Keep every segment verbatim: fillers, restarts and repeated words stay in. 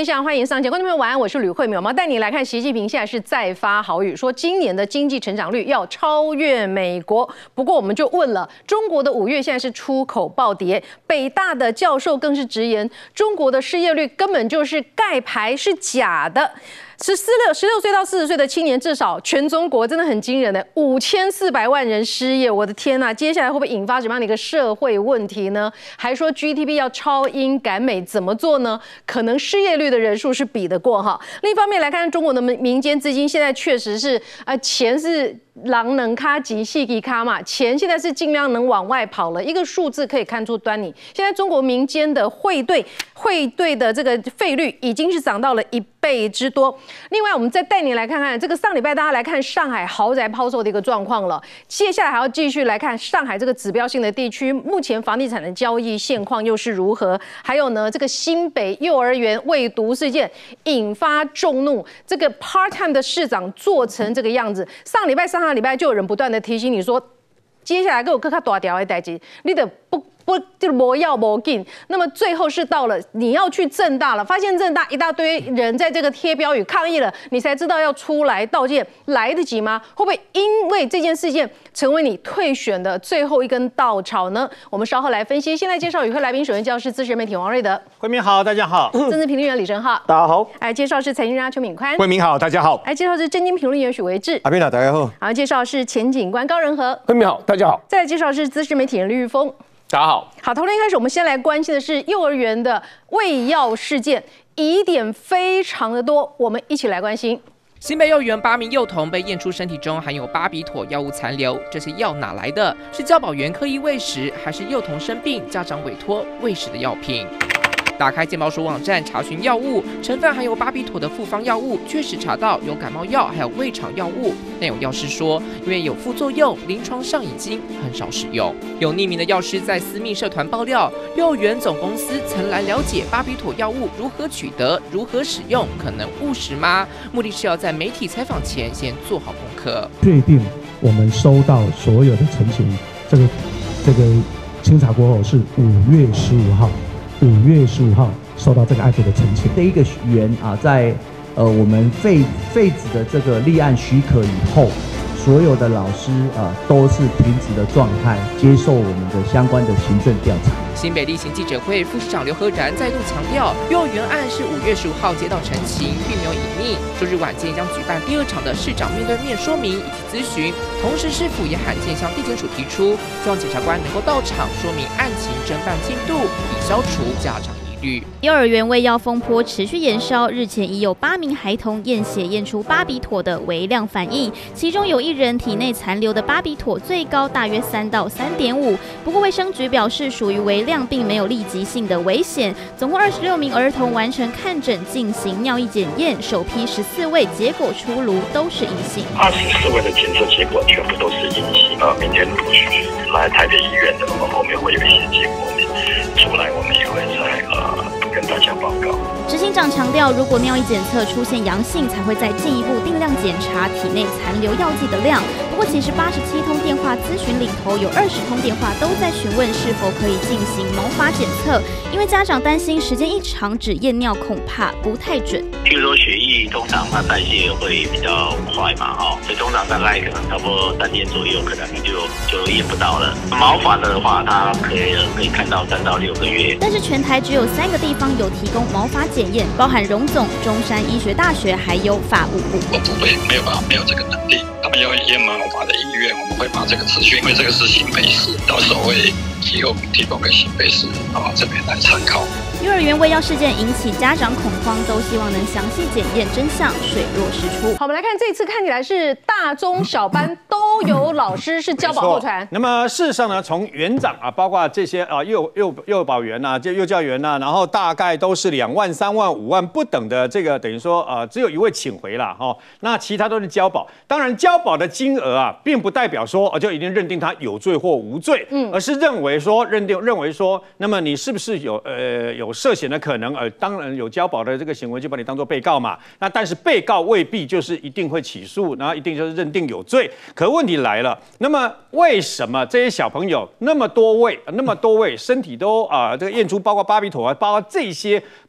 面向欢迎上节，观众朋友晚安，我是吕慧敏。我们带你来看，习近平现在是再发豪语，说今年的经济成长率要超越美国。不过我们就问了，中国的五月现在是出口暴跌，北大的教授更是直言，中国的失业率根本就是盖牌，是假的。十四六十六岁到四十岁的青年，至少全中国真的很惊人的五千四百万人失业，我的天呐！接下来会不会引发什么样的一个社会问题呢？还说 G D P 要超英赶美，怎么做呢？可能失业率的人数是比得过哈。另一方面来看，中国的民间资金现在确实是呃钱是狼能卡及细吉卡嘛，钱现在是尽量能往外跑了。一个数字可以看出端倪，现在中国民间的汇兑汇兑的这个费率已经是涨到了一倍之多。另外，我们再带你来看看这个上礼拜大家来看上海豪宅抛售的一个状况了。接下来还要继续来看上海这个指标性的地区，目前房地产的交易现况又是如何？还有呢，这个新北幼儿园喂毒事件引发众怒，这个 part time 的市长做成这个样子。上礼拜、上上礼拜就有人不断的提醒你说，接下来给我更加大条的代志，你得不。不就没要没进，那么最后是到了你要去政大了，发现政大一大堆人在这个贴标语抗议了，你才知道要出来道歉，来得及吗？会不会因为这件事件成为你退选的最后一根稻草呢？我们稍后来分析。现在介绍与会来宾，首先教是资深媒体王瑞德， 慧敏好，大家好； 政治评论员李正浩， 大家好； 来介绍是财经专家邱敏宽， 慧敏好，大家好； 来介绍是政经评论员许维志， 阿斌好，大家好； 然后介绍是前警官高仁和， 慧敏好，大家好； 再来介绍是资深媒体人李玉峰。 大家好， 好，从一开始，我们先来关心的是幼儿园的喂药事件，疑点非常的多，我们一起来关心。 新北幼儿园八名幼童被验出身体中含有巴比妥药物残留，这些药哪来的？是教保员刻意喂食，还是幼童生病家长委托喂食的药品？打开健保署网站查询药物成分，含有巴比妥的复方药物，确实查到有感冒药，还有胃肠药物。但有药师说，因为有副作用，临床上已经很少使用。有匿名的药师在私密社团爆料，幼儿园总公司曾来了解巴比妥药物如何取得、如何使用，可能误食吗？目的是要在媒体采访前先做好功课， 确定我们收到所有的陈情。这个这个清查过后是五月十五号。五月十五号收到这个案子的陈情。 这一个园啊，在呃我们废废止的这个立案许可以后，所有的老师啊都是停职的状态，接受我们的相关的行政调查。 新北例行记者会，副市长刘和然再度强调，幼儿园案是五月十五号接到陈情，并没有隐匿。周日晚间将举办第二场的市长面对面说明以及咨询，同时市府也罕见向地检署提出，希望检察官能够到场说明案情侦办进度，以消除家长疑虑。 幼儿园喂药风波持续延烧，日前已有八名孩童验血验出巴比妥的微量反应，其中有一人体内残留的巴比妥最高大约三到三点五。不过卫生局表示，属于微量，并没有立即性的危险。总共二十六名儿童完成看诊进行尿液检验，首批十四位结果出炉，都是阴性。 二十四位的检测结果全部都是阴性。呃，明天陆续来台北医院的，我们后面会有一些结果出来，我们也会在呃。跟大家报告。 执行长强调，如果尿液检测出现阳性，才会再进一步定量检查体内残留药剂的量。不过，其实八十七通电话咨询里头，有二十通电话都在询问是否可以进行毛发检测，因为家长担心时间一长只验尿恐怕不太准。 譬如说血液通常它代谢会比较快嘛，哈，所以通常大概可能差不多三天左右，可能就就验不到了。毛发的话，它可以可以看到三到六个月。 但是全台只有三个地方有提供毛发检验，包含荣总、中山医学大学还有法务部。 我不会没有办法，没有这个能力。他们要验毛发的意愿，我们会把这个资讯，因为这个是新北市，到时候会提供提供给新北市啊这边来参考。 幼儿园喂药事件引起家长恐慌，都希望能详细检验真相，水落石出。 好，我们来看这次看起来是大中小班都有老师是交保候传。 那么事实上呢，从园长啊，包括这些啊幼幼幼保员呐、这幼教员呐、然后大概都是两万、三万、五万不等的这个，等于说呃只有一位请回了哈、哦，那其他都是交保。当然交保的金额啊，并不代表说就一定认定他有罪或无罪，嗯，而是认为说认定认为说，那么你是不是有呃有涉嫌的可能？呃，当然有交保的这个行为，就把你当作被告嘛。那但是被告未必就是一定会起诉，然后一定就是认定有罪。可问题来了，那么为什么这些小朋友那么多位、那么多位身体都啊、呃、这个验出包括巴比妥啊，包括这些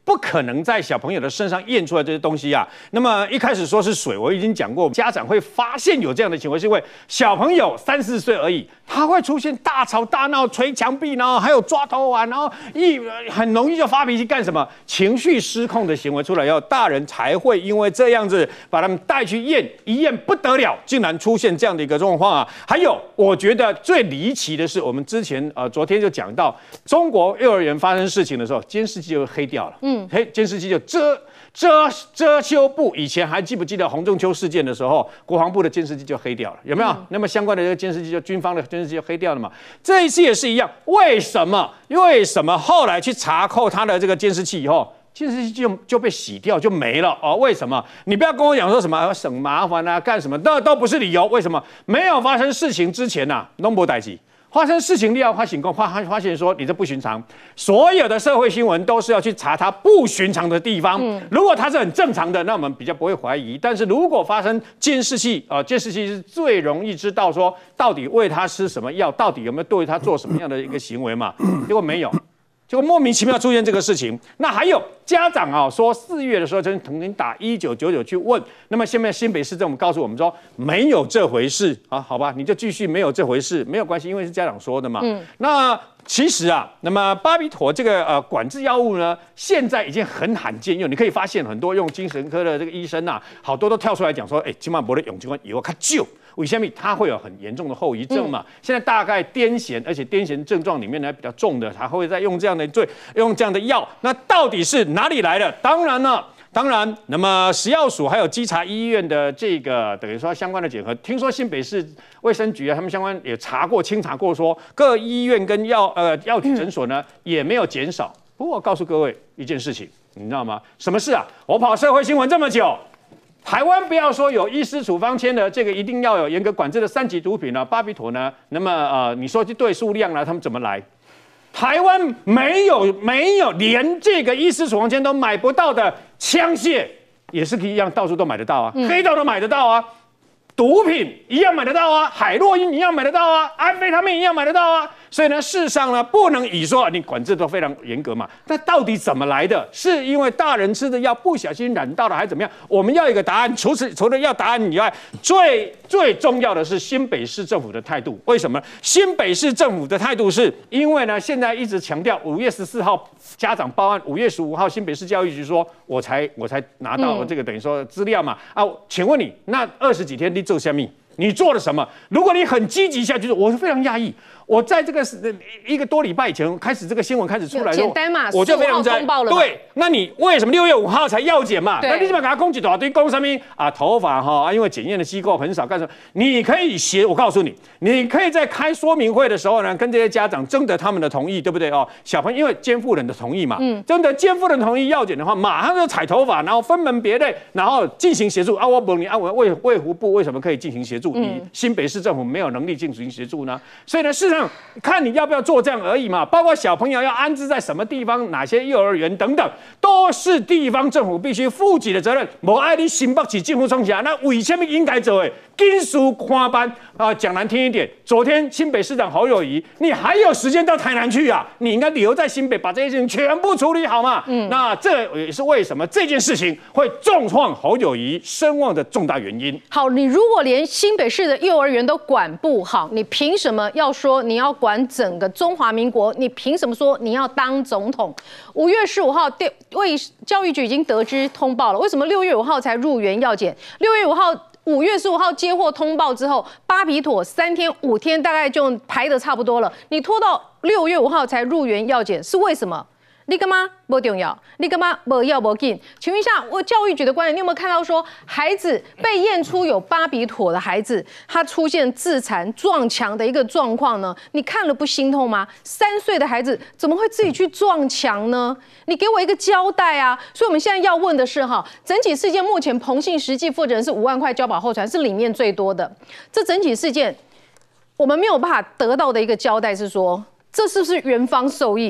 不可能在小朋友的身上验出来这些东西啊。那么一开始说是水，我已经讲过，家长会发现有这样的行为，是因为小朋友三四岁而已，他会出现大吵大闹、捶墙壁，然后还有抓头啊，然后一很容易就发脾气，干什么？情绪失控的行为出来以后，大人才会因为这样子把他们带去验，一验不得了，竟然出现这样的一个状况啊！还有，我觉得最离奇的是，我们之前呃昨天就讲到，中国幼儿园发生事情的时候，监视器就黑掉了，嗯，黑监视器就遮。遮遮羞布，以前还记不记得洪仲丘事件的时候，国防部的监视器就黑掉了，有没有？嗯、那么相关的这个监视器，就军方的监视器就黑掉了嘛？这一次也是一样，为什么？为什么后来去查扣他的这个监视器以后，监视器就就被洗掉就没了哦？为什么？你不要跟我讲说什么省麻烦啊，干什么？那都不是理由。为什么？没有发生事情之前呐、啊，弄不代志。发生事情，你要发醒过，发发现说你这不寻常，所有的社会新闻都是要去查它不寻常的地方。嗯、如果它是很正常的，那我们比较不会怀疑。但是如果发生监视器，呃，监视器是最容易知道说到底喂他吃什么药，到底有没有对他做什么样的一个行为嘛？结果没有。结果莫名其妙出现这个事情，那还有家长啊说四月的时候曾曾经打一九九九去问，那么现在新北市政府告诉我们说没有这回事啊，好吧，你就继续没有这回事，没有关系，因为是家长说的嘛。嗯，那其实啊，那么巴比妥这个呃管制药物呢，现在已经很罕见用，你可以发现很多用精神科的这个医生啊，好多都跳出来讲说，哎，今晚不的永金冠以后看救。为什么它会有很严重的后遗症嘛？嗯、现在大概癫痫，而且癫痫症状里面呢比较重的，还会再用这样的罪，用这样的药。那到底是哪里来的？当然了，当然，那么食药署还有稽查医院的这个等于说相关的检核，听说新北市卫生局啊，他们相关也查过、清查过说，说各医院跟药呃药局诊所呢、嗯、也没有减少。不过我告诉各位一件事情，你知道吗？什么事啊？我跑社会新闻这么久。台湾不要说有医师处方签的这个一定要有严格管制的三级毒品呢，巴比妥呢，那么呃，你说去对数量呢，他们怎么来？台湾没有没有连这个医师处方签都买不到的枪械，也是一样，到处都买得到啊，嗯、黑道都买得到啊，毒品一样买得到啊，海洛因一样买得到啊，安非他命一样买得到啊。所以呢，事实上呢，不能以说你管制都非常严格嘛。那到底怎么来的？是因为大人吃的药不小心染到了，还是怎么样？我们要一个答案。除此除了要答案以外，最最重要的是新北市政府的态度。为什么？新北市政府的态度是因为呢，现在一直强调五月十四号家长报案，五月十五号新北市教育局说，我才我才拿到这个等于说资料嘛。啊，请问你那二十几天你做什么？你做了什么？如果你很积极下去，我是非常讶异。我在这个一个多礼拜以前开始这个新闻开始出来的时候， 简单嘛， 我就非常在通报了。 对，那你为什么六月五号才药检嘛？那你怎么给他攻击多少堆攻什么啊？头发哈，因为检验的机构很少，干什么？你可以写，我告诉你，你可以在开说明会的时候呢，跟这些家长征得他们的同意，对不对哦？小朋友因为监护人的同意嘛，嗯，征得监护人同意药检的话，马上就采头发，然后分门别类，然后进行协助。啊，我问你啊，我卫卫福部为什么可以进行协助？你新北市政府没有能力进行协助呢？所以呢，事实上看你要不要做这样而已嘛。包括小朋友要安置在什么地方、哪些幼儿园等等，都是地方政府必须负起的责任。无爱你新北市政府冲起来，那为什么应该做的？紧速看班啊，讲难听一点，昨天新北市长侯友宜，你还有时间到台南去啊？你应该留在新北，把这些事情全部处理好嘛。嗯，那这也是为什么这件事情会重创侯友宜声望的重大原因。 好，你如果连新北市的幼儿园都管不好，你凭什么要说你要管整个中华民国？你凭什么说你要当总统？五月十五号，为教育局已经得知通报了，为什么六月五号才入园药检？六月五号。五月十五号接获通报之后，巴比妥三天五天大概就排得差不多了。你拖到六月五号才入园药检，是为什么？你干嘛不重要？你干嘛不要不紧？请问一下，我教育局的官员，你有没有看到说，孩子被验出有巴比妥的孩子，他出现自残撞墙的一个状况呢？你看了不心痛吗？三岁的孩子怎么会自己去撞墙呢？你给我一个交代啊！所以我们现在要问的是哈，整起事件目前彭姓实际负责人是五万块交保候传，是里面最多的。这整起事件，我们没有办法得到的一个交代是说，这是不是园方受益？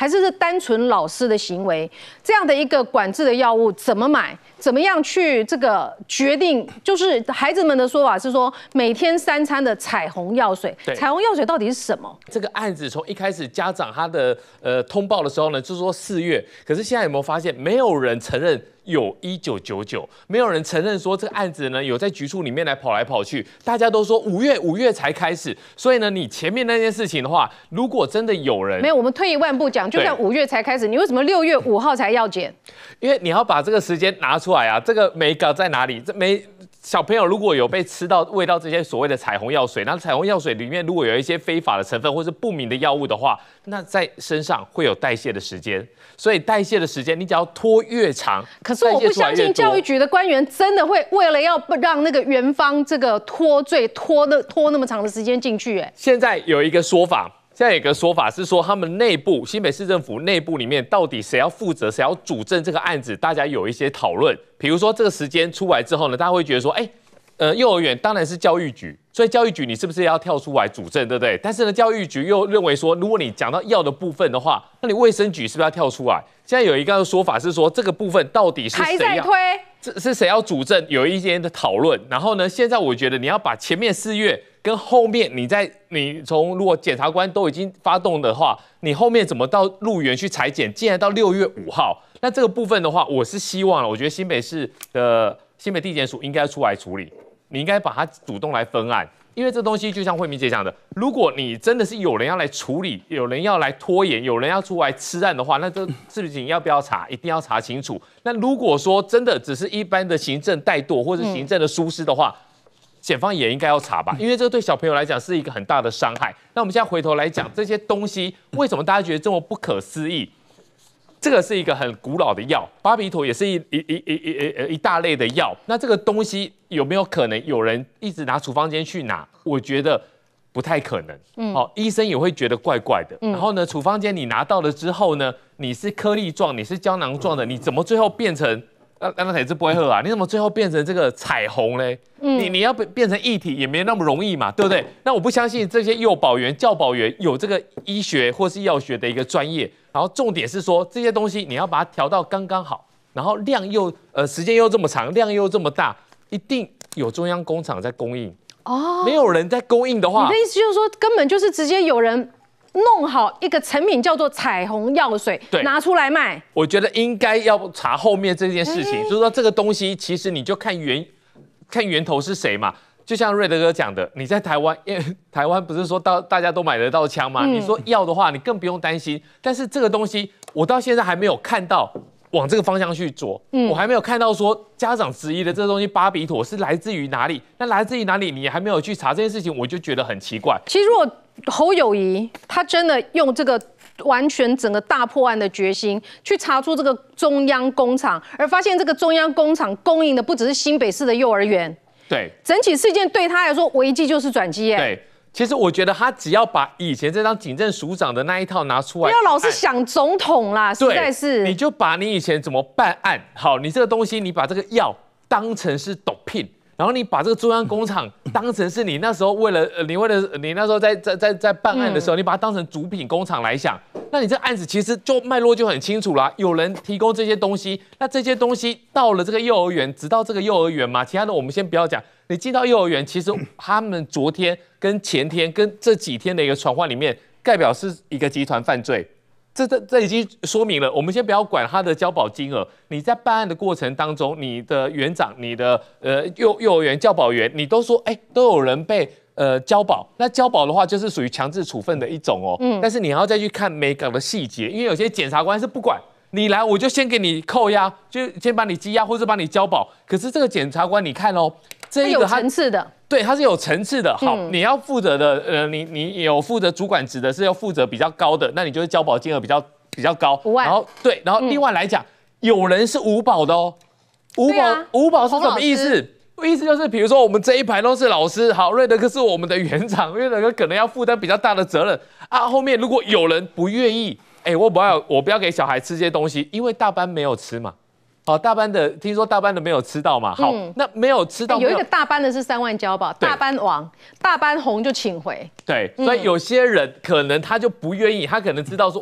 还是是单纯老师的行为？这样的一个管制的药物怎么买？怎么样去这个决定？就是孩子们的说法是说，每天三餐的彩虹药水。彩虹药水到底是什么？ 这个案子从一开始家长他的呃通报的时候呢，就说四月，可是现在有没有发现，没有人承认有一九九九，没有人承认说这个案子呢有在局处里面来跑来跑去，大家都说五月五月才开始，所以呢，你前面那件事情的话，如果真的有人没有，我们退一万步讲，就算五月才开始，你为什么六月五号才要检？ 因为你要把这个时间拿出来啊，这个美感在哪里？这没。小朋友如果有被吃到喂到这些所谓的彩虹药水，那彩虹药水里面如果有一些非法的成分或是不明的药物的话，那在身上会有代谢的时间，所以代谢的时间你只要拖越长， 可是我不相信教育局的官员真的会为了要让那个园方这个脱罪拖的拖那么长的时间进去，哎， 现在有一个说法。现在有一个说法是说，他们内部新北市政府内部里面到底谁要负责，谁要主政这个案子，大家有一些讨论。比如说这个时间出来之后呢，大家会觉得说，哎，呃，幼儿园当然是教育局，所以教育局你是不是要跳出来主政，对不对？但是呢，教育局又认为说，如果你讲到药的部分的话，那你卫生局是不是要跳出来？现在有一个说法是说，这个部分到底是谁要？ 还在推。 这是谁要主政？有一些的讨论。然后呢，现在我觉得你要把前面四月跟后面，你在你从如果检察官都已经发动的话，你后面怎么到入园去裁剪？竟然到六月五号，那这个部分的话，我是希望了，我觉得新北市的新北地检署应该出来处理，你应该把它主动来分案。因为这东西就像慧明姐讲的，如果你真的是有人要来处理，有人要来拖延，有人要出来吃案的话，那这事情要不要查，一定要查清楚。那如果说真的只是一般的行政怠惰或者行政的疏失的话，检方也应该要查吧，因为这对小朋友来讲是一个很大的伤害。那我们现在回头来讲这些东西，为什么大家觉得这么不可思议？这个是一个很古老的药，巴比妥也是一一一一一一大类的药。那这个东西有没有可能有人一直拿处方间去拿？我觉得不太可能。嗯，好，医生也会觉得怪怪的。嗯、然后呢，处方间你拿到了之后呢，你是颗粒状，你是胶囊状的，你怎么最后变成那那才是不会喝啊？你怎么最后变成这个彩虹嘞？嗯，你你要变成液体也没那么容易嘛，对不对？那我不相信这些幼保员、教保员有这个医学或是药学的一个专业。然后重点是说这些东西你要把它调到刚刚好，然后量又呃时间又这么长，量又这么大，一定有中央工厂在供应哦。没有人在供应的话， 你的意思就是说根本就是直接有人弄好一个成品叫做彩虹药水，拿出来卖。 我觉得应该要查后面这件事情，欸、就是说这个东西其实你就看源看源头是谁嘛。就像瑞德哥讲的，你在台湾，因为台湾不是说到大家都买得到枪吗？嗯、你说要的话，你更不用担心。但是这个东西，我到现在还没有看到往这个方向去做，嗯、我还没有看到说家长质疑的这个东西巴比妥是来自于哪里？那来自于哪里？你还没有去查这件事情，我就觉得很奇怪。 其实如果侯友宜他真的用这个完全整个大破案的决心，去查出这个中央工厂，而发现这个中央工厂供应的不只是新北市的幼儿园。 对， 整起事件对他来说危机就是转机耶。 对，其实我觉得他只要把以前这张警政署长的那一套拿出来， 不要老是想总统啦，实在是。 你就把你以前怎么办案，好，你这个东西，你把这个药当成是斗聘，然后你把这个中央工厂当成是你那时候为了，你为了你那时候在在在在办案的时候，嗯、你把它当成主品工厂来想，那你这案子其实就脉络就很清楚啦。有人提供这些东西，那这些东西到了这个幼儿园，直到这个幼儿园嘛，其他的我们先不要讲。你进到幼儿园，其实他们昨天跟前天跟这几天的一个传唤里面，代表是一个集团犯罪。这这这已经说明了，我们先不要管他的交保金额，你在办案的过程当中，你的园长、你的呃幼幼儿园教保员，你都说，哎，都有人被呃交保。那交保的话，就是属于强制处分的一种哦。嗯。但是你还要再去看每港的细节，因为有些检察官是不管。你来，我就先给你扣押，就先把你羁押，或者把你交保。可是这个检察官，你看哦，这一个他有层次的， 对，他是有层次的。好，嗯、你要负责的，呃，你你有负责主管职的，是要负责比较高的，那你就是交保金额比较比较高。 五万。 然后对，然后另外来讲，嗯、有人是无保的哦，无保、啊、无保是什么意思？意思就是，比如说我们这一排都是老师，好，瑞德哥是我们的园长，瑞德哥可能要负担比较大的责任啊。后面如果有人不愿意。哎、欸，我不要，我不要给小孩吃这些东西，因为大班没有吃嘛。好，大班的听说大班的没有吃到嘛。好，嗯、那没有吃到、欸， 有一个大班的是三万交保，大班王，大班红就请回。 对，所以有些人可能他就不愿意，他可能知道说哇，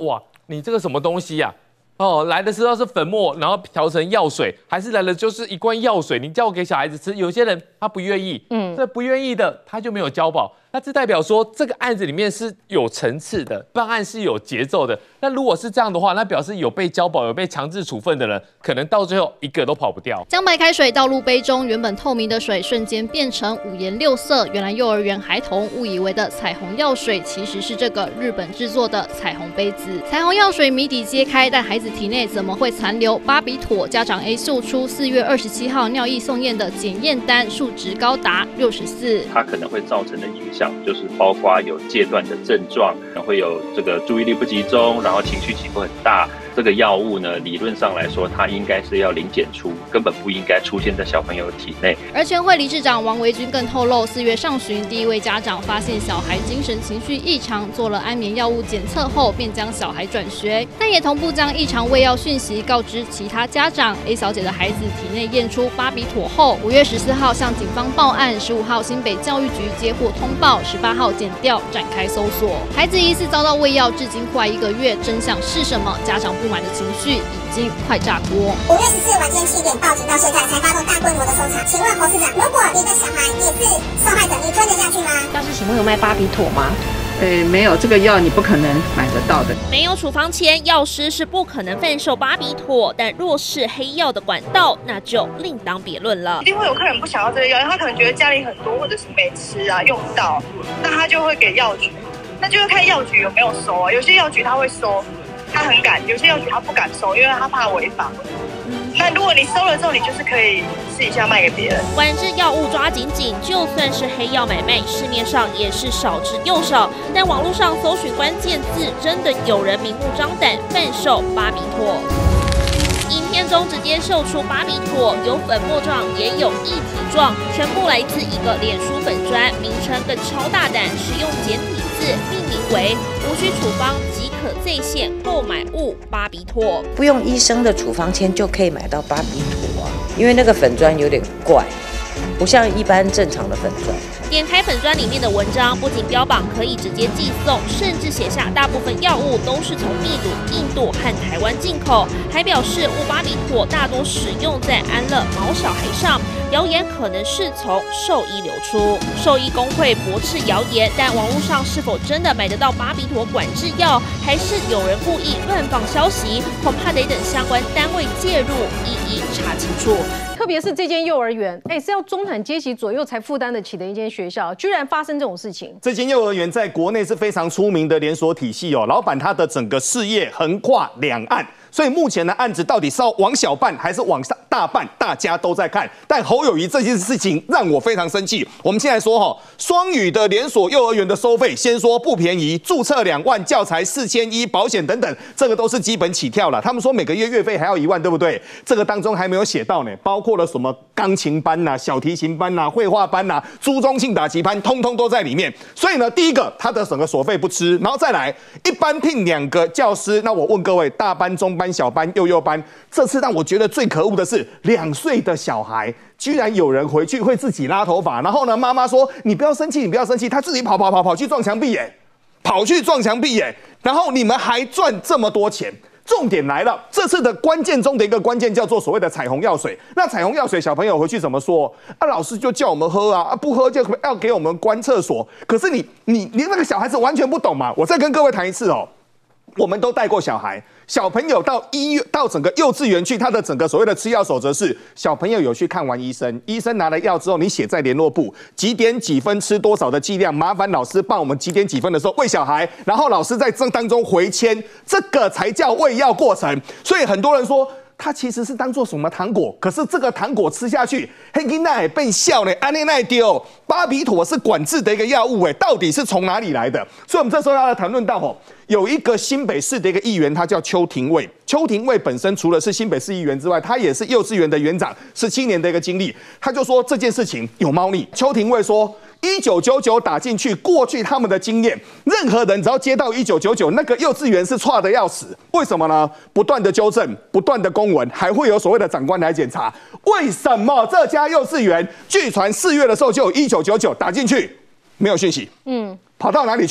你这个什么东西呀、啊？哦，来的时候是粉末，然后调成药水，还是来了就是一罐药水？你叫我给小孩子吃，有些人他不愿意，嗯，这不愿意的他就没有交保。那这代表说这个案子里面是有层次的，办案是有节奏的。那如果是这样的话，那表示有被交保、有被强制处分的人，可能到最后一个都跑不掉。 将白开水倒入杯中，原本透明的水瞬间变成五颜六色。原来幼儿园孩童误以为的彩虹药水，其实是这个日本制作的彩虹杯子。彩虹药水谜底揭开，但孩子体内怎么会残留巴比妥？家长 A 秀出四月二十七号尿液送验的检验单，数值高达六十四。 它可能会造成的影响，就是包括有戒断的症状，会有这个注意力不集中，然后情绪起伏很大。这个药物呢，理论上来说，它应该是要零检出，根本不应该出现在小朋友体内。 而全会理事长王维军更透露，四月上旬，第一位家长发现小孩精神情绪异常，做了安眠药物检测后，便将小孩转学，但也同步将异常喂药讯息告知其他家长。A 小姐的孩子体内验出巴比妥后，五月十四号向警方报案，十五号新北教育局接获通报，十八号检调展开搜索。孩子疑似遭到喂药，至今快一个月，真相是什么？家长不满的情绪已经快炸锅。 五月十四晚间七点报警到现在才发动大规模的搜查。请问侯市长，如果你的小孩也是受害者，你吞得下去吗？ 要是请问有卖巴比妥吗？ 呃，没有，这个药你不可能买得到的。 没有处方签，药师是不可能贩售巴比妥，但若是黑药的管道，那就另当别论了。 一定会有客人不想要这个药，因为他可能觉得家里很多，或者是没吃啊，用不到，那他就会给药局，那就是看药局有没有收啊。有些药局他会收，他很敢；有些药局他不敢收，因为他怕违法。那如果你收了之后，你就是可以试一下卖给别人。 管制药物抓紧紧，就算是黑药买卖，市面上也是少之又少。但网络上搜寻关键字，真的有人明目张胆贩售巴比妥。影片中直接秀出巴比妥，有粉末状，也有液体状，全部来自一个脸书粉专，名称更超大胆，使用简体字命名为“无需处方即可在线购买物巴比妥”， 不用医生的处方签就可以买到巴比妥啊，因为那个粉砖有点怪，不像一般正常的粉砖。 点开粉专里面的文章，不仅标榜可以直接寄送，甚至写下大部分药物都是从秘鲁、印度和台湾进口，还表示乌巴比妥大多使用在安乐毛小孩上，谣言可能是从兽医流出。兽医工会驳斥谣言，但网络上是否真的买得到巴比妥管制药，还是有人故意乱放消息，恐怕得等相关单位介入，一一查清楚。 特别是这间幼儿园，哎，是要中产阶级左右才负担得起的一间学校，居然发生这种事情。 这间幼儿园在国内是非常出名的连锁体系哦，老板他的整个事业横跨两岸。所以目前的案子到底是要往小办还是往大办，大家都在看。但侯友宜这件事情让我非常生气。我们先来说哈，双语的连锁幼儿园的收费，先说不便宜，注册两万，教材四千一，保险等等，这个都是基本起跳了。他们说每个月月费还要一万，对不对？这个当中还没有写到呢，包括了什么钢琴班呐、啊、小提琴班呐、啊、绘画班呐、啊、朱宗庆打击班，通通都在里面。所以呢，第一个他的整个所费不吃，然后再来一般聘两个教师。那我问各位，大班、中班、小班、幼幼班，这次让我觉得最可恶的是，两岁的小孩居然有人回去会自己拉头发，然后呢，妈妈说你不要生气，你不要生气，他自己跑跑跑跑去撞墙壁耶，跑去撞墙壁耶，然后你们还赚这么多钱。重点来了，这次的关键中的一个关键叫做所谓的彩虹药水。那彩虹药水，小朋友回去怎么说？啊，老师就叫我们喝啊，啊不喝就要给我们关厕所。可是你你你那个小孩子完全不懂嘛。我再跟各位谈一次哦，我们都带过小孩。小朋友到医院到整个幼稚园去，他的整个所谓的吃药守则是：小朋友有去看完医生，医生拿了药之后，你写在联络簿，几点几分吃多少的剂量，麻烦老师帮我们几点几分的时候喂小孩，然后老师在这当中回签，这个才叫喂药过程。所以很多人说，它其实是当做什么糖果，可是这个糖果吃下去，黑金奈被笑呢，安内奈丢。巴比妥是管制的一个药物，哎，到底是从哪里来的？所以我们这时候要来谈论到吼，有一个新北市的一个议员，他叫邱廷卫。邱廷卫本身除了是新北市议员之外，他也是幼稚园的园长，十七年的一个经历。他就说这件事情有猫腻。邱廷卫说，一九九九打进去，过去他们的经验，任何人只要接到一九九九，那个幼稚园是差的要死。为什么呢？不断的纠正，不断的公文，还会有所谓的长官来检查。为什么这家幼稚园据传四月的时候就有一九九九打进去，没有讯息？嗯，跑到哪里去？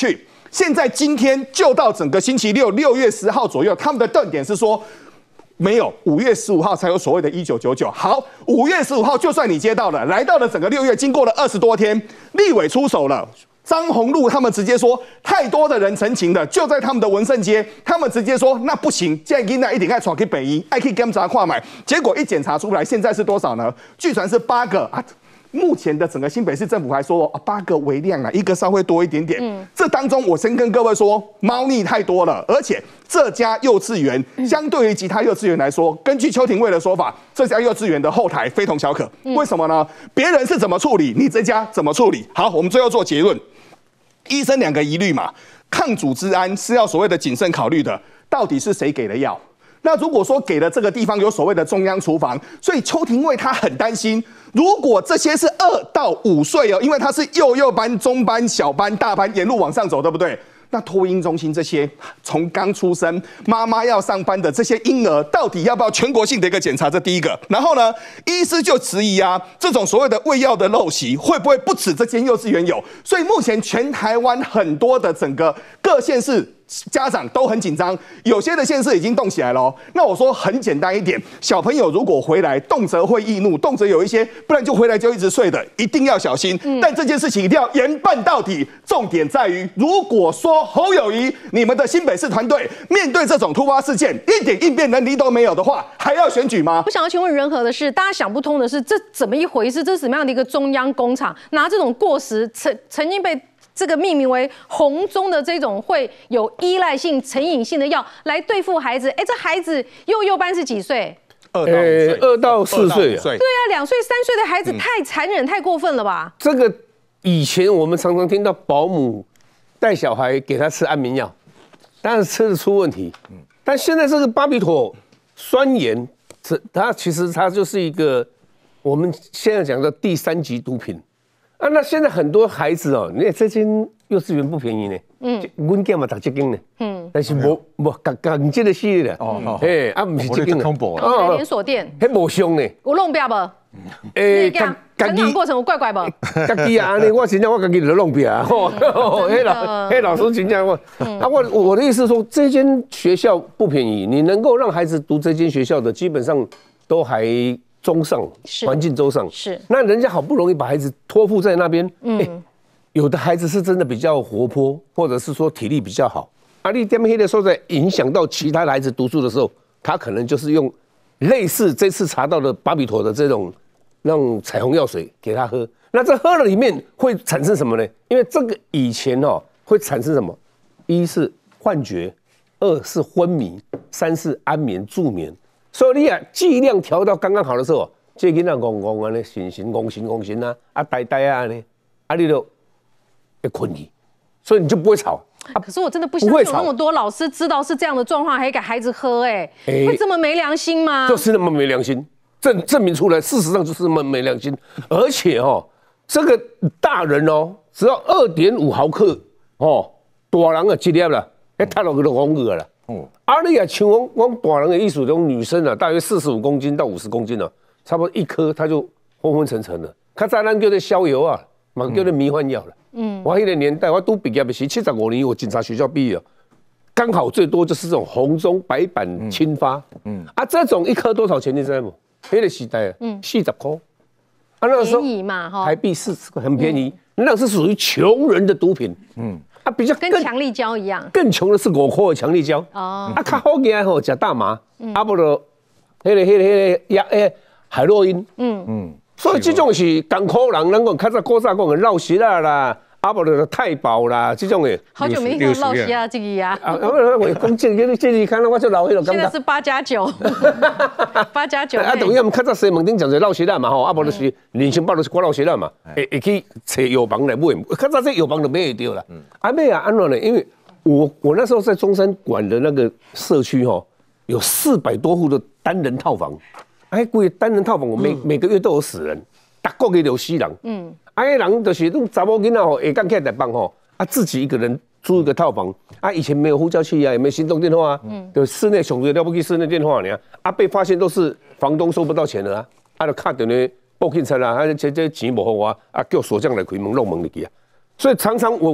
现在今天就到整个星期六六月十号左右，他们的断点是说。没有，五月十五号才有所谓的一九九九。好，五月十五号就算你接到了，来到了整个六月，经过了二十多天，立委出手了。张宏禄他们直接说，太多的人陈情了，就在他们的文盛街，他们直接说那不行，现在应该一定要传去北医，爱去检查跨买。结果一检查出来，现在是多少呢？据传是八个啊。目前的整个新北市政府还说啊，八个为量啊，一个稍微多一点点。嗯，这当中我先跟各位说，猫腻太多了，而且这家幼稚园相对于其他幼稚园来说，根据邱廷蔚的说法，这家幼稚园的后台非同小可。为什么呢？别人是怎么处理，你这家怎么处理？好，我们最后做结论，医生两个疑虑嘛，抗组织胺是要所谓的谨慎考虑的，到底是谁给的药？那如果说给了这个地方有所谓的中央厨房，所以邱廷蔚他很担心，如果这些是二到五岁哦，因为他是幼幼班、中班、小班、大班沿路往上走，对不对？那托婴中心这些从刚出生妈妈要上班的这些婴儿，到底要不要全国性的一个检查？这第一个。然后呢，医师就质疑啊，这种所谓的喂药的陋习会不会不止这间幼稚园有？所以目前全台湾很多的整个各县市家长都很紧张，有些的县市已经动起来了哦。那我说很简单一点，小朋友如果回来，动辄会易怒，动辄有一些，不然就回来就一直睡的，一定要小心。嗯、但这件事情一定要严办到底。重点在于，如果说侯友宜你们的新北市团队面对这种突发事件，一点应变能力都没有的话，还要选举吗？ 我想要请问仁和的是，大家想不通的是，这怎么一回事？这是什么样的一个中央工厂，拿这种过时曾曾经被这个命名为红中的这种会有依赖性、成瘾性的药来对付孩子？哎，这孩子幼幼班是几岁？ 二到呃二到四岁啊。 对啊，两岁、三岁的孩子太残忍、太过分了吧？ 这个以前我们常常听到保姆带小孩给他吃安眠药，但是吃得出问题。但现在这个巴比妥酸盐，它其实它就是一个我们现在讲的第三级毒品。啊，那现在很多孩子哦，你看这间幼稚园不便宜呢，嗯，阮囝嘛读这间呢，嗯，但是无无共共这个系列的，哦，哎，啊，不是这间的， 哦，连锁店， 迄无凶呢， 有弄壁无？ 诶， 成长过程有怪怪无？ 家己啊，安尼我真正我家己就弄壁啊，吼，迄老迄老师真正我，啊，我我的意思说，这间学校不便宜，你能够让孩子读这间学校的，基本上都还中上，环境中上是。 那人家好不容易把孩子托付在那边，嗯、欸，有的孩子是真的比较活泼，或者是说体力比较好。啊，你点黑的时候在影响到其他的孩子读书的时候，他可能就是用类似这次查到的巴比妥的这种那种彩虹药水给他喝。那这喝了里面会产生什么呢？因为这个以前哦会产生什么？一是幻觉，二是昏迷，三是安眠助眠。所以你啊，剂量调到刚刚好的时候，这囡仔戆戆啊，呢，神神戆神戆神啊，啊呆呆啊呢，啊你就会困去，所以你就不会吵。 啊、可是我真的不相信有那么多老师知道是这样的状况，还给孩子喝、欸，哎、欸，会这么没良心吗？ 就是那么没良心，证证明出来，事实上就是那么没良心。而且哦，这个大人哦，只要二点五毫克哦，大人啊一粒啦，哎，他落去就讲个啦。哦，啊，你也像我我大人的意思，这种女生啊，大约四十五公斤到五十公斤啊，差不多一颗，她就昏昏沉沉了。较早咱叫做消油啊，嘛叫做迷幻药了。嗯，我那个年代，我读毕业的时，七十五年我警察学校毕业，刚好最多就是这种红中白板轻发。嗯，嗯啊，这种一颗多少钱？你知道吗？那个时代啊，嗯，四十块。啊，那个时候便宜嘛，哈， 台币四十块，很便宜。嗯、那是属于穷人的毒品。嗯。啊，比较跟强力胶一样， 更穷的是五块的强力胶。哦，啊，较好嘅吼，食大麻，啊不就，迄个、迄个、迄个药，诶，海洛因。嗯嗯，所以这种是艰苦人，咱讲较早古早讲的绕舌啊啦，啊不就太保啦，这种的。 好久没听到绕舌啊这个呀。啊， 我讲这个这里看到我就老迄个感觉。 现在是八加九，八加九。 啊，等于我们较早西门町讲的绕舌啊嘛吼，啊不就是人参包就是挂绕舌啊嘛，会会去找药房来买，较早这药房就买会到啦。啊买啊安怎呢？因为我我那时候在中山管的那个社区吼，有四百多户的单人套房，哎，贵单人套房我每每个月都有死人，大个月都有死人。嗯。啊，迄人就是种查某囡仔吼，下岗起来台北吼，啊自己一个人租一个套房，啊以前没有呼叫器啊，也没有行动电话啊，嗯，就室内上最了不起室内电话呢，啊被发现都是房东收不到钱了啊，啊就敲电话报警察啦，啊这这钱无还我，啊叫锁匠来开门弄门入去啊，所以常常我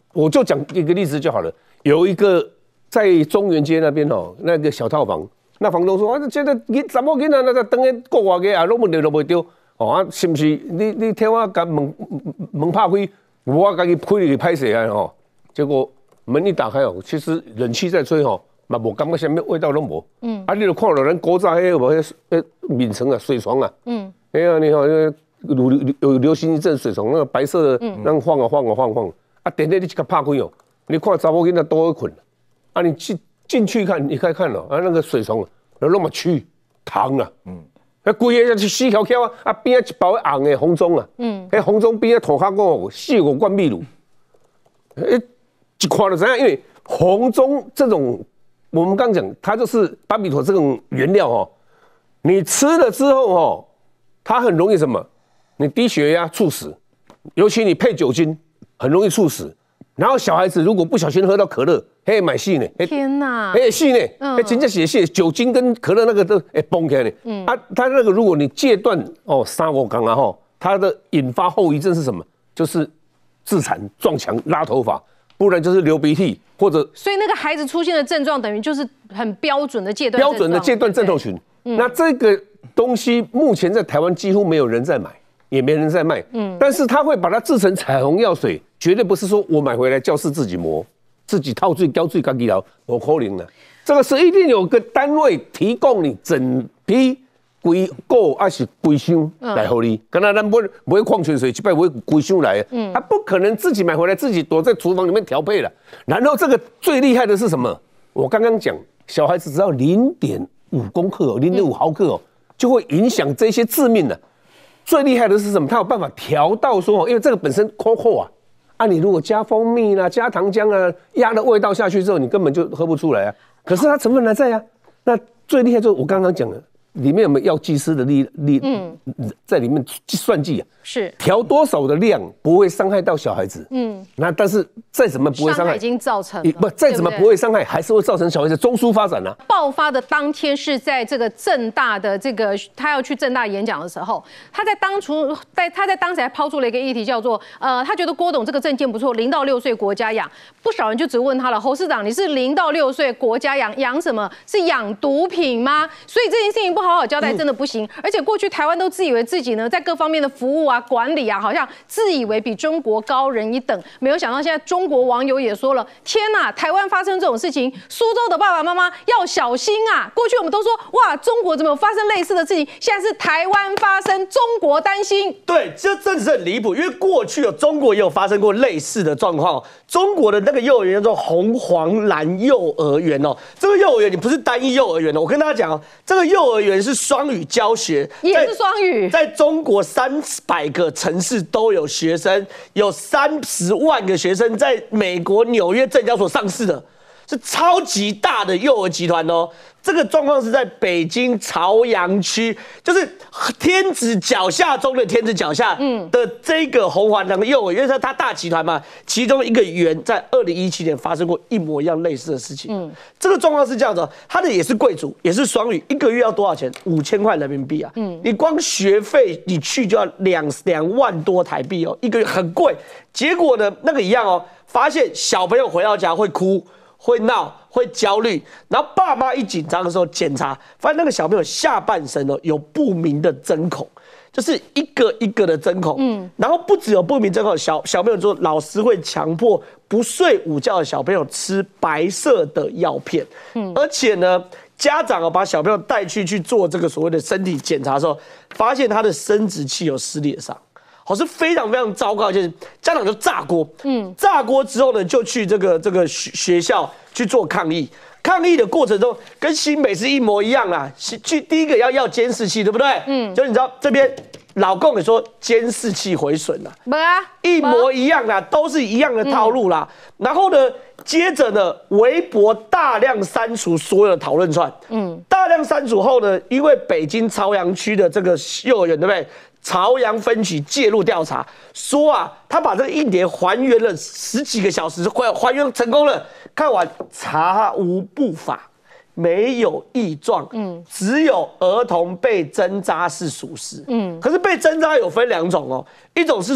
我就讲一个例子就好了。有一个在中原街那边哦，那个小套房，那房东说啊，现在你怎么囡仔那个等下国外个啊，拢问题都袂丢哦啊，是不是？你你听我甲门门拍开，我家己开入去拍摄啊吼，结果门一打开哦，其实冷气在吹吼，嘛无感觉什么味道都无。嗯，啊，你就看到咱古早迄个无迄迄闽城啊，水床啊，嗯，哎呀，你看有有流行一阵水床，那个白色的，那晃啊晃啊晃晃，啊，电灯你一个拍开哦，你看查某囡仔都会困，啊，你进进去看，你看看哦，啊，那个水床啊，那么蛆糖啊，嗯，啊，规个是四条条啊，啊边一包红的红中啊，嗯，迄红中边土骹个四五罐秘鲁，诶，一看就知影，因为红中这种，我们刚讲，它就是巴比妥这种原料哦，你吃了之后哦，它很容易什么？你低血压猝死，尤其你配酒精，很容易猝死。然后小孩子如果不小心喝到可乐，嘿，买戏呢？ 天哪！ 哎，戏呢？哎，真正写戏，酒精跟可乐那个都哎崩开呢。嗯啊，它那个如果你戒断哦，三五缸啊哈，它的引发后遗症是什么？就是自残、撞墙、拉头发，不然就是流鼻涕或者。 所以那个孩子出现的症状，等于就是很标准的戒断。 标准的戒断症候群。那这个东西目前在台湾几乎没有人在买。也没人在卖，嗯，但是他会把它制成彩虹药水，绝对不是说我买回来教室自己磨，自己套最胶最高技疗，我可能了。这个是一定有个单位提供你整批规购还是规箱来给你，跟他咱买买矿泉水，去买买规箱来，嗯，他不可能自己买回来自己躲在厨房里面调配了。然后这个最厉害的是什么？我刚刚讲，小孩子只要零点五公克哦，零点五毫克哦，就会影响这些致命的。最厉害的是什么？它有办法调到说，因为这个本身扣扣啊，啊，你如果加蜂蜜啦、加糖浆啊，压了味道下去之后，你根本就喝不出来啊。可是它成分还在啊。那最厉害就是我刚刚讲的，里面有没有药剂师的力力嗯在里面算计啊？是调多少的量不会伤害到小孩子？嗯，那但是再怎么不会伤害， 已经造成了不再怎么不会伤害，还是会造成小孩子中枢发展啊。 爆发的当天是在这个政大的这个他要去政大演讲的时候，他在当初在他在当时还抛出了一个议题，叫做呃，他觉得郭董这个政见不错，零到六岁国家养，不少人就质问他了，侯市长你是零到六岁国家养养什么？是养毒品吗？所以这件事情不好好交代真的不行。嗯、而且过去台湾都自以为自己呢在各方面的服务啊、管理啊，好像自以为比中国高人一等，没有想到现在中国网友也说了，天哪，台湾发生这种事情，苏州的爸爸妈妈要小心啊！过去我们都说哇，中国怎么有发生类似的事情，现在是台湾发生，中国担心。 对，这真的是很离谱，因为过去有中国也有发生过类似的状况。中国的那个幼儿园叫做红黄蓝幼儿园哦，这个幼儿园你不是单一幼儿园哦，我跟大家讲哦，这个幼儿园是双语教学， 也是双语， 在中国三百个城市都有学生，有三十万个学生在美国纽约证交所上市的，是超级大的幼儿集团哦。这个状况是在北京朝阳区，就是天子脚下中的天子脚下的这个红黄蓝幼儿园，因为它大集团嘛，其中一个园在二零一七年发生过一模一样类似的事情。嗯，这个状况是这样子，它的也是贵族，也是双语，一个月要多少钱？五千块人民币啊！嗯，你光学费你去就要两两万多台币哦，一个月很贵。结果呢，那个一样哦，发现小朋友回到家会哭。会闹，会焦虑，然后爸妈一紧张的时候检查，发现那个小朋友下半身哦有不明的针孔，就是一个一个的针孔。嗯，然后不只有不明针孔，小小朋友说老师会强迫不睡午觉的小朋友吃白色的药片。嗯，而且呢，家长哦把小朋友带去去做这个所谓的身体检查的时候，发现他的生殖器有撕裂伤。好，是非常非常糟糕，就是家长就炸锅，嗯，炸锅之后呢，就去这个这个学学校去做抗议，抗议的过程中跟新北是一模一样啦，去第一个要要监视器，对不对？嗯，就你知道这边老公也说监视器毁损了， 没啊， 一模一样啦，都是一样的套路啦。嗯、然后呢，接着呢，微博大量删除所有的讨论串，嗯，大量删除后呢，因为北京朝阳区的这个幼儿园，对不对？朝阳分局介入调查，说啊，他把这个硬碟还原了十几个小时，还还原成功了。看完查无不法，没有异状，嗯，只有儿童被针扎是属实，嗯。可是被针扎有分两种哦，一种是说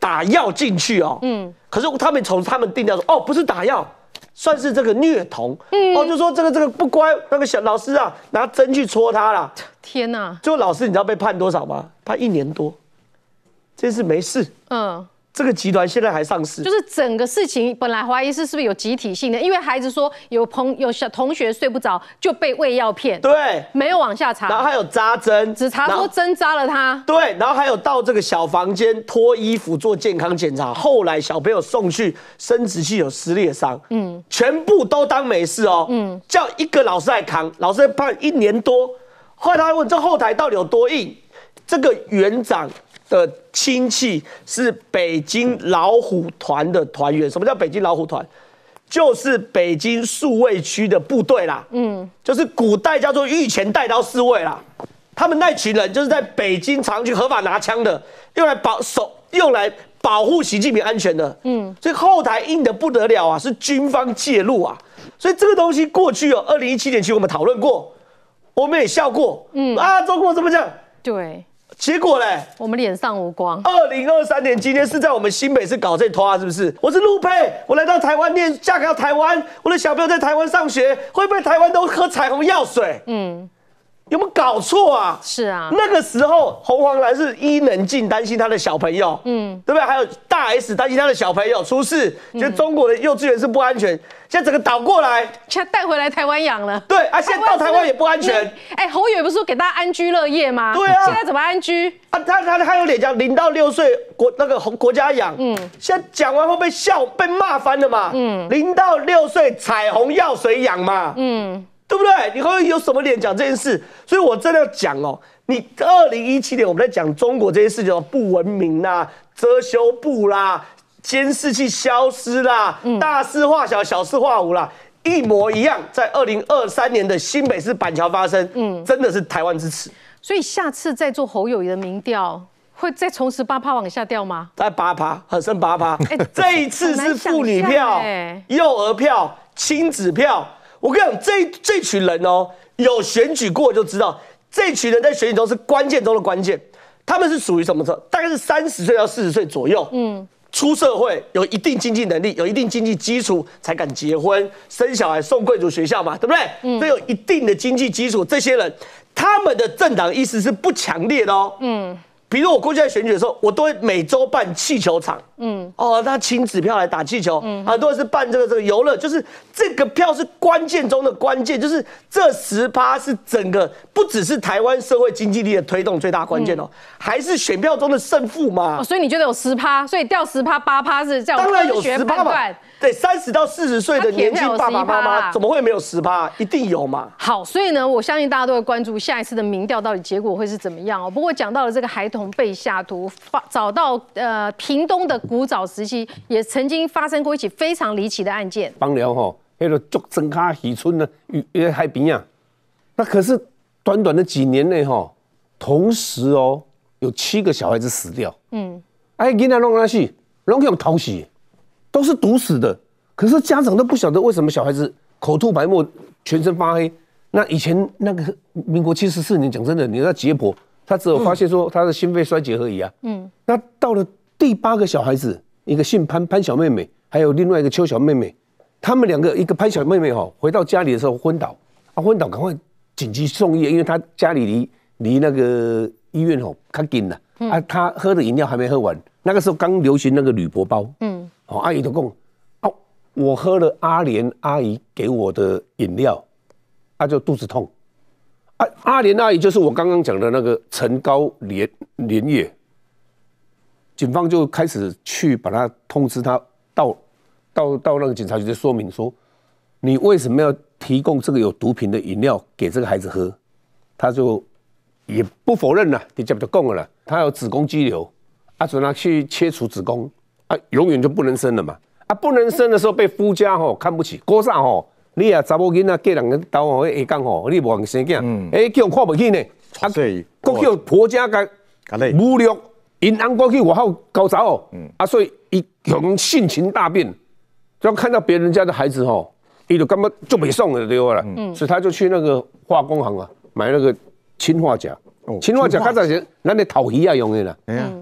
打药进去哦，嗯，可是他们从他们定调说，哦，不是打药，算是这个虐童，嗯，哦，就说这个这个不乖，那个小老师啊，拿针去戳他啦。 天哪！ 最后老师你知道被判多少吗？判一年多，这事没事，嗯。这个集团现在还上市， 就是整个事情本来怀疑是是不是有集体性的，因为孩子说有朋有小同学睡不着就被喂药骗， 对， 没有往下查， 然后还有扎针， 只查说针扎了他， 对，然后还有到这个小房间脱衣服做健康检查，后来小朋友送去生殖器有撕裂伤，嗯，全部都当没事哦，嗯，叫一个老师来扛，老师判一年多，后来他问这后台到底有多硬，这个园长的亲戚是北京老虎团的团员。什么叫北京老虎团？就是北京戍卫区的部队啦，嗯，就是古代叫做御前带刀侍卫啦。他们那群人就是在北京常去合法拿枪的，用来保守，用来保护习近平安全的，嗯，所以后台硬得不得了啊，是军方介入啊。所以这个东西过去哦，二零一七年其实我们讨论过，我们也笑过，嗯啊，中国怎么讲？ 对。 结果嘞， 我们脸上无光。 二零二三年今天是在我们新北市搞这拖，是不是？我是陆配，我来到台湾念，嫁给到台湾，我的小朋友在台湾上学，会不会台湾都喝彩虹药水？嗯，有没有搞错啊？ 是啊， 那个时候红黄蓝是伊能静担心他的小朋友，嗯，对不对？还有大 S 担心他的小朋友出事，觉得中国的幼稚园是不安全。现在整个倒过来， 现在带回来台湾养了。 对啊，现在到台湾也不安全。 哎，侯友宜不是说给大家安居乐业吗？ 对啊， 现在怎么安居啊？他他他有脸讲零到六岁国那个国家养，嗯，现在讲完会被笑被骂翻了嘛？嗯，零到六岁彩虹药水养嘛？嗯，对不对？你会有什么脸讲这件事？所以我真的要讲哦，你二零一七年我们在讲中国这些事情，不文明啦、遮羞布啦。监视器消失啦，嗯、大事化小，小事化无啦，一模一样，在二零二三年的新北市板桥发生，嗯，真的是台湾之耻。 所以下次再做侯友宜的民调，会再从十八趴往下掉吗？ 在八趴，很剩八趴。哎，这一次是妇女票、幼儿票、亲子票。我跟你讲，这这群人哦，有选举过就知道，这群人在选举中是关键中的关键。他们是属于什么时候？大概是三十岁到四十岁左右，嗯。出社会有一定经济能力，有一定经济基础，才敢结婚、生小孩、送贵族学校嘛，对不对？嗯，所以有一定的经济基础，这些人他们的政党意识是不强烈的哦。嗯，比如我过去在选举的时候，我都会每周办气球场。嗯，哦，那亲子票来打气球，嗯，很多人是办这个这个游乐，就是这个票是关键中的关键，就是这十趴是整个不只是台湾社会经济力的推动最大关键哦，嗯、还是选票中的胜负嘛。 哦，所以你觉得有十趴，所以掉十趴八趴是这样？ 当然有十趴嘛。对，三十到四十岁的年轻爸爸妈妈，怎么会没有十趴？一定有嘛。 好，所以呢，我相信大家都会关注下一次的民调到底结果会是怎么样哦。不过讲到了这个孩童被下毒，找到呃屏东的古早时期也曾经发生过一起非常离奇的案件。 帮寮吼，那个竹针卡渔村呢，于海边啊，那可是短短的几年内哈，同时哦有七个小孩子死掉。嗯，哎，囡仔弄那是拢用偷死。都是毒死的，可是家长都不晓得为什么小孩子口吐白沫、全身发黑。那以前那个民国七十四年，讲真的，你那解剖，他只有发现说他的心肺衰竭而已啊。嗯，那到了第八个小孩子，一个姓潘潘小妹妹，还有另外一个邱小妹妹，他们两个，一个潘小妹妹哈，回到家里的时候昏倒，啊昏倒赶快紧急送医，因为他家里离离那个医院吼较近了，啊他喝的饮料还没喝完，那个时候刚流行那个铝箔包，嗯。哦，阿姨就讲，啊，我喝了阿莲阿姨给我的饮料，啊，就肚子痛。啊，阿莲阿姨就是我刚刚讲的那个陈高莲莲叶。警方就开始去把他通知他到到到那个警察局的说明说，你为什么要提供这个有毒品的饮料给这个孩子喝？他就也不否认了，直接就讲了啦，他有子宫肌瘤，啊，准他去切除子宫。啊，永远就不能生了嘛！啊，不能生的时候被夫家吼看不起，哥啥吼，你啊查某囡仔嫁人个刀吼，下讲吼，你无人生囝，哎、欸，叫人看不起呢。啊，国叫婆家甲侮辱，因翁过去外口搞查哦，啊，所以伊用性情大变，只要看到别人家的孩子吼，伊就根本就没送了对了，嗯，所以他就去那个化工行啊，买那个氰化钾，氰化钾较早是咱咧头鱼啊用的啦，嗯。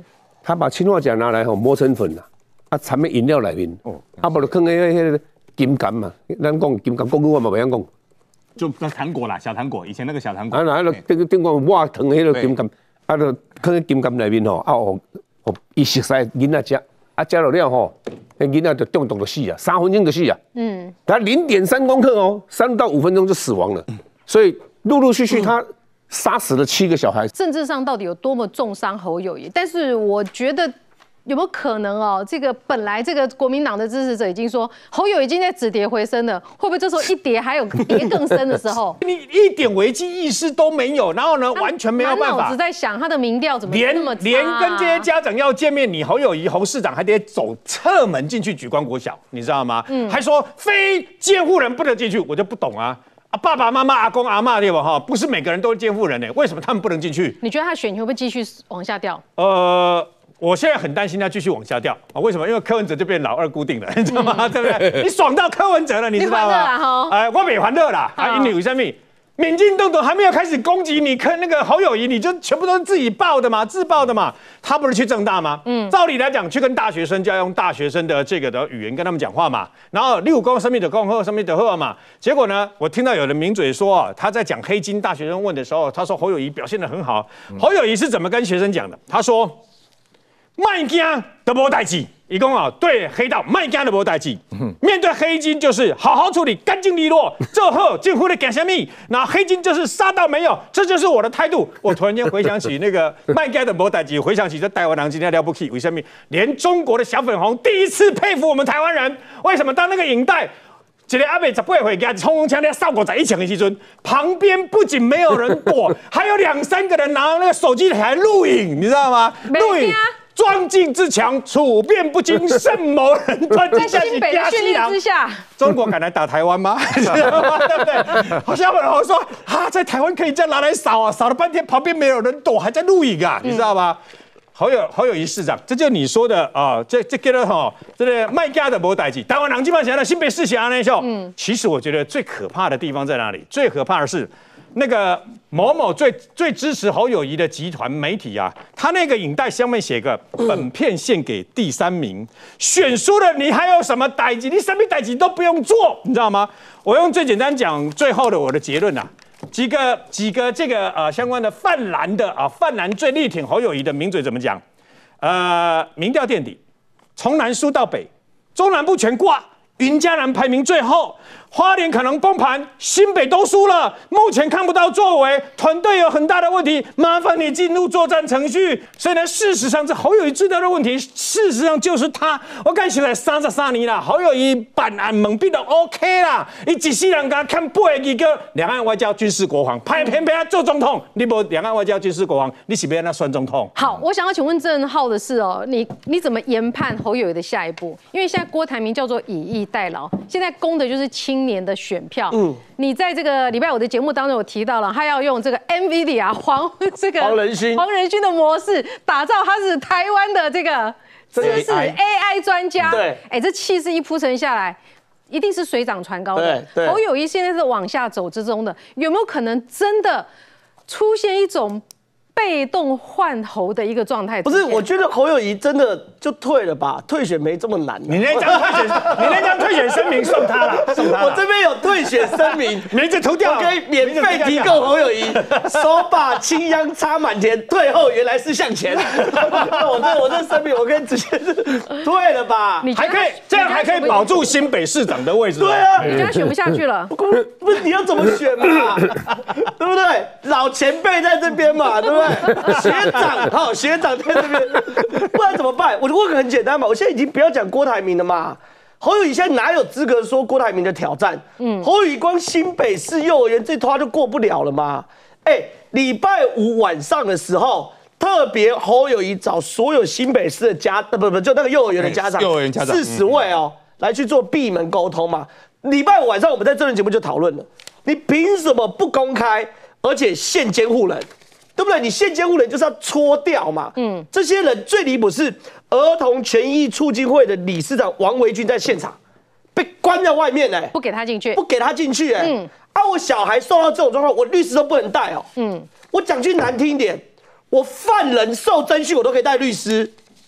他把氰化钾拿来吼磨成粉啦，啊掺在饮料里面，哦，啊不就放喺迄个金柑嘛，咱讲金柑，国语我嘛袂晓讲， 就糖果啦，小糖果，以前那个小糖果， 啊那个顶顶讲挖糖迄个金柑，啊就放喺金柑里面吼，啊哦哦，伊熟悉囡仔食，啊食落了吼，迄囡仔就中毒就死啊，三分钟就死啊，嗯，他零点三公克哦，三到五分钟就死亡了，所以陆陆续续他。杀死了七个小孩。 政治上到底有多么重伤侯友宜？但是我觉得有没有可能哦？这个本来这个国民党的支持者已经说侯友宜已经在止跌回升了，会不会这时候一跌还有跌更深的时候？ 你一点危机意识都没有，然后呢，完全没有办法。 满脑子在想他的民调怎么那么差、啊、 连连跟这些家长要见面，你侯友宜侯市长还得走侧门进去举光国小，你知道吗？嗯，还说非监护人不能进去，我就不懂啊。啊，爸爸妈妈、阿公阿嬷对吧？哈，不是每个人都是监护人呢，为什么他们不能进去？ 你觉得他选情会不会继续往下掉？ 呃，我现在很担心他继续往下掉啊！为什么？因为柯文哲就变老二固定了，你知道吗？嗯、对不对？你爽到柯文哲了，你知道吗？哎、呃，我没还乐啦，啊，因为有什么？民进党都还没有开始攻击你，跟那个侯友宜，你就全部都是自己报的嘛，自爆的嘛。他不是去政大吗？嗯，照理来讲，去跟大学生就要用大学生的这个的语言跟他们讲话嘛。然后六公生命的恭贺，生命的贺嘛。结果呢，我听到有人名嘴说啊，他在讲黑金，大学生问的时候，他说侯友宜表现得很好。嗯、侯友宜是怎么跟学生讲的？他说：“卖惊都无代志。”一共啊，对黑道卖干的无代志，面对黑金就是好好处理，干净利落。这后政府的干什么？那黑金就是杀到没有，这就是我的态度。我突然间回想起那个卖干的无代志，回想起这台湾人今天了不起，为什么？连中国的小粉红第一次佩服我们台湾人，为什么？当那个影带。一个阿伯十八岁，家冲锋枪在扫过在一枪的时阵，旁边不仅没有人躲，还有两三个人拿那个手机台录影，你知道吗？录影。壮进自强，处变不惊，胜谋人端。 在新北的训练之下， 中国敢来打台湾吗？知道吗？对不对？好像我说啊，在台湾可以这样拿来扫啊，扫了半天，旁边没有人躲，还在录影啊，你知道吗？侯友侯友宜市长，这就你说的啊，这这个哈，这个卖家的没代志，台湾人基本上的新北市辖那秀。嗯，其实我觉得最可怕的地方在哪里？最可怕的是。那个某某最最支持侯友宜的集团媒体啊，他那个影带上面写个本片献给第三名，选输了你还有什么代志？你什么代志都不用做，你知道吗？我用最简单讲最后的我的结论啊，几个几个这个呃相关的泛蓝的啊，泛蓝最力挺侯友宜的名嘴怎么讲？呃，民调垫底，从南输到北，中南部全挂，云嘉南排名最后。花莲可能崩盘，新北都输了，目前看不到作为，团队有很大的问题，麻烦你进入作战程序。所以呢，事实上这侯友宜最大的问题，事实上就是他。我感觉在三十三年啦，侯友宜办案蒙蔽都 OK 啦，伊一世人家看八个一个两岸外交军事国防，偏偏偏要做总统，你无两岸外交军事国防，你是不要那选总统？ 好，我想要请问郑浩的是哦，你你怎么研判侯友宜的下一步？因为现在郭台铭叫做以逸待劳，现在攻的就是青年的选票。嗯，你在这个礼拜五的节目当中有提到了，他要用这个 NVIDIA 黄这个黄仁勋黄仁勋的模式，打造他是台湾的这个知识 A I 专家。对，哎，这气势一铺陈下来，一定是水涨船高的。侯友宜现在是往下走之中的，有没有可能真的出现一种被动换侯的一个状态？ 不是，我觉得侯友宜真的就退了吧，退选没这么难。 你那张退选，你那张退选声明送他了，送他了。 我这边有退选声明， 名字涂掉， 我可以免费提供侯友宜。手把青秧插满田，退后原来是向前。我这我这声明，我可以直接是退了吧？ 你还可以这样，还可以保住新北市长的位置。 对啊， 你觉得选不下去了？ 不是你要怎么选嘛？对不对？老前辈在这边嘛，对不对？学长，好，学长在这边，不然怎么办？我问个很简单嘛，我现在已经不要讲郭台铭了嘛。侯友宜现在哪有资格说郭台铭的挑战？嗯，侯友宜光新北市幼儿园这拖就过不了了嘛。哎，礼拜五晚上的时候，特别侯友宜找所有新北市的家，不不就那个幼儿园的家长， 幼儿园家长四十位哦，来去做闭门沟通嘛。礼拜五晚上我们在这轮节目就讨论了，你凭什么不公开，而且限监护人？对不对？你限监护人就是要搓掉嘛。嗯，这些人最离谱是儿童权益促进会的理事长王维军在现场被关在外面呢、欸， 不给他进去， 不给他进去哎、欸。嗯，啊，我小孩受到这种状况，我律师都不能带哦。嗯，我讲句难听一点，我犯人受侦讯我都可以带律师，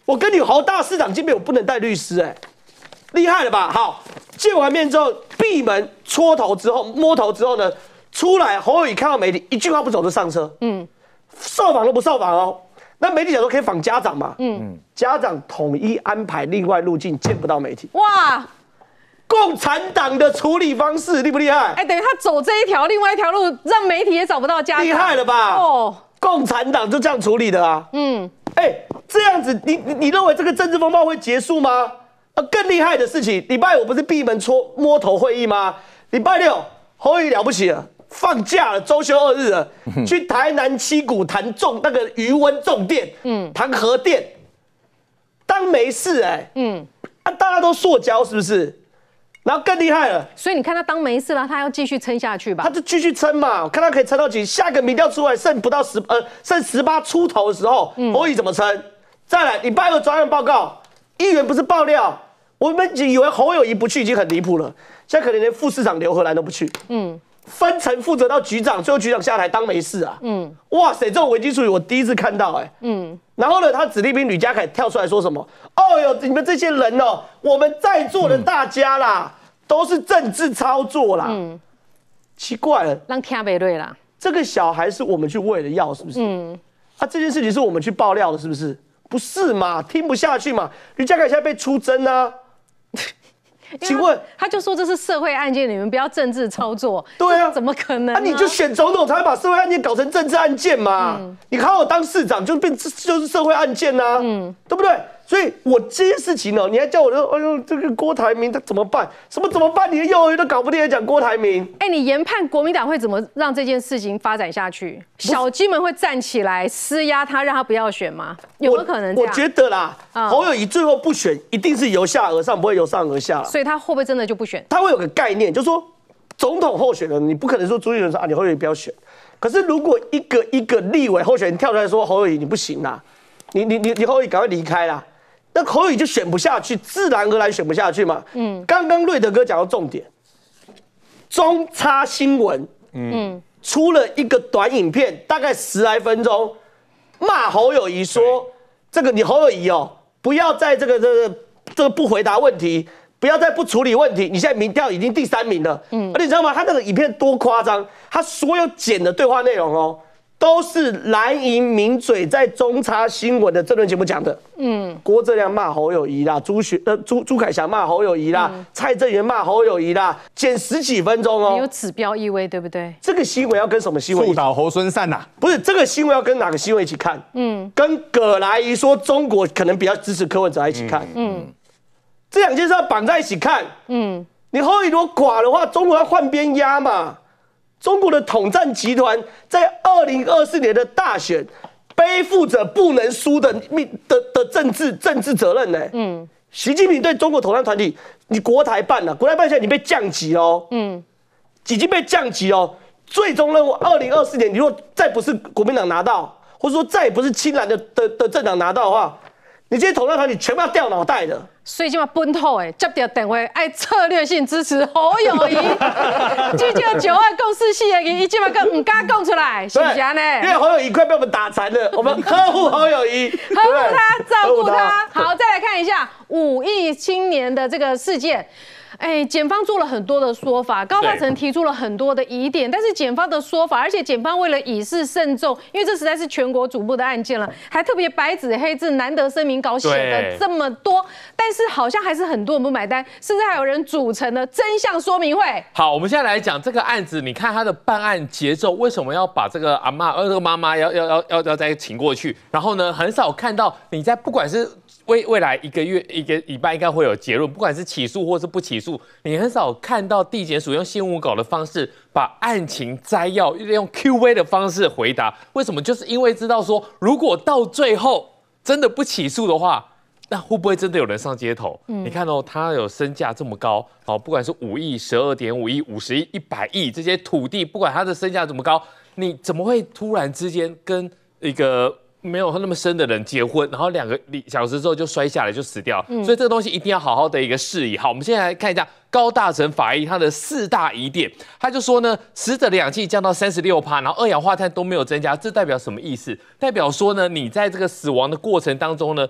我跟你侯大市长见面，我不能带律师、欸，哎，厉害了吧？好，见完面之后，闭门戳头之后，摸头之后呢，出来侯友宜看到媒体，一句话不走就上车，嗯，受访都不受访哦。那媒体想说可以访家长嘛，嗯，家长统一安排另外路径，见不到媒体。哇！共产党的处理方式厉不厉害？ 哎，等于他走这一条，另外一条路让媒体也找不到家长， 厉害了吧？哦，共产党就这样处理的啊。嗯，哎，这样子，你你你认为这个政治风暴会结束吗？啊，更厉害的事情，礼拜五不是闭门戳摸头会议吗？礼拜六侯友宜了不起了，放假了，周休二日了，去台南七股谈重那个余温重电，嗯，谈核电，当没事哎、欸，嗯，啊，大家都塑胶是不是？然后更厉害了， 所以你看他当没事了，他要继续撑下去吧？ 他就继续撑嘛，我看他可以撑到几？下个民调出来剩不到十呃剩十八出头的时候，侯友宜怎么撑？再来，礼拜二专案报告，议员不是爆料，我们以为侯友宜不去已经很离谱了，现在可能连副市长刘荷兰都不去，嗯，分层负责到局长，最后局长下台当没事啊，嗯，哇塞，这种危机处理我第一次看到、欸，哎，嗯，然后呢，他子弟兵吕家凯跳出来说什么？哦哟，你们这些人哦，我们在座的大家啦。嗯都是政治操作啦，嗯，奇怪了， 让听不对啦。 这个小孩是我们去喂的药，是不是？嗯，啊，这件事情是我们去爆料的，是不是？不是嘛？听不下去嘛？吕家凯现在被出征啊，请问他就说这是社会案件，你们不要政治操作。 对啊， 怎么可能？ 啊，你就选总统才会把社会案件搞成政治案件嘛？嗯、你靠我当市长就变就是社会案件呐、啊，嗯，对不对？所以我这些事情呢、喔，你还叫我说，哎呦，这个郭台铭他怎么办？什么怎么办？你的幼儿园都搞不定，还讲郭台铭？ 哎、欸，你研判国民党会怎么让这件事情发展下去？小鸡们会站起来施压他，让他不要选吗？有没有可能这样？ 我觉得啦，嗯、侯友宜最后不选，一定是由下而上，不会由上而下。 所以他会不会真的就不选？ 他会有个概念，就是说总统候选人，你不可能说朱立伦说啊，你侯友宜不要选。可是如果一个一个立委候选人跳出来说侯友宜你不行啦，你你你你侯友宜赶快离开啦。那侯友宜就选不下去，自然而然选不下去嘛。嗯，刚刚瑞德哥讲到重点，中差新闻，嗯，出了一个短影片，大概十来分钟，骂侯友宜说，这个你侯友宜哦，不要在这个这个这个不回答问题，不要再不处理问题，你现在民调已经第三名了。嗯，而且你知道吗？他那个影片多夸张，他所有剪的对话内容哦。都是蓝营名嘴在中差新闻的这轮节目讲的。嗯，郭正亮骂侯友宜啦，朱学呃朱朱凯翔骂侯友宜啦，嗯、蔡正元骂侯友宜啦，剪十几分钟哦， 有指标意味，对不对？ 这个新闻要跟什么新闻？ 树倒猢狲散呐？ 不是，这个新闻要跟哪个新闻一起看？嗯，跟葛莱仪说中国可能比较支持柯文哲一起看。嗯，这两件事要绑在一起看。嗯，你侯友宜如果垮的话，中国要换边压嘛。中国的统战集团在二零二四年的大选背负着不能输的的的政治政治责任呢、欸。嗯，习近平对中国统战团体，你国台办了、啊，国台办现在已经被降级哦。嗯，已经被降级哦。最终任务二零二四年，你如果再不是国民党拿到，或者说再也不是亲蓝的的的政党拿到的话，你这些统战团体全部要掉脑袋的。 所以今嘛本土诶，接到电话爱策略性支持侯友宜，这叫九二共识系的，伊今嘛更唔敢讲出来，是不是呢？ 因为侯友宜快被我们打残了，我们呵护侯友宜， 呵护他，照顾他。好，再来看一下五亿青年的这个事件。哎，检方做了很多的说法，高大成提出了很多的疑点，但是检方的说法，而且检方为了以示慎重，因为这实在是全国瞩目的案件了，还特别白纸黑字、难得声明稿写的这么多，但是好像还是很多人不买单，甚至还有人组成了真相说明会。 好，我们现在来讲这个案子，你看他的办案节奏，为什么要把这个阿嬷、呃这个妈妈要要要要要再请过去？然后呢，很少看到你在不管是未未来一个月一个礼拜应该会有结论，不管是起诉或是不起诉，你很少看到地检署用新闻稿的方式把案情摘要用 Q A 的方式回答。为什么？就是因为知道说，如果到最后真的不起诉的话，那会不会真的有人上街头？嗯、你看哦，他有身价这么高，哦，不管是五亿、十二点五亿、五十亿、一百亿这些土地，不管他的身价怎么高，你怎么会突然之间跟一个没有那么深的人结婚，然后两个小时之后就摔下来就死掉，嗯、所以这个东西一定要好好的一个释疑。好，我们现在来看一下高大成法医他的四大疑点，他就说呢，死者的氧气降到三十六趴，然后二氧化碳都没有增加，这代表什么意思？代表说呢，你在这个死亡的过程当中呢，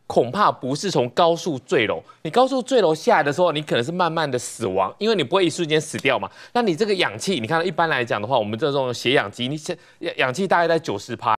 恐怕不是从高速坠楼。你高速坠楼下来的时候，你可能是慢慢的死亡，因为你不会一瞬间死掉嘛。那你这个氧气，你看一般来讲的话，我们这种血氧机，你氧氧气大概在九十趴。